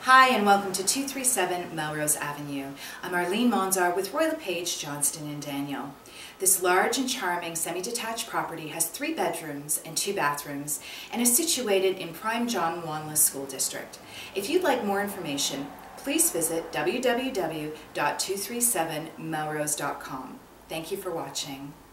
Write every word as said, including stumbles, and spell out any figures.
Hi and welcome to two three seven Melrose Avenue. I'm Arlene Monzar with Roy LePage, Johnston and Daniel. This large and charming semi-detached property has three bedrooms and two bathrooms and is situated in prime John Wanless School District. If you'd like more information, please visit w w w dot two three seven melrose dot com. Thank you for watching.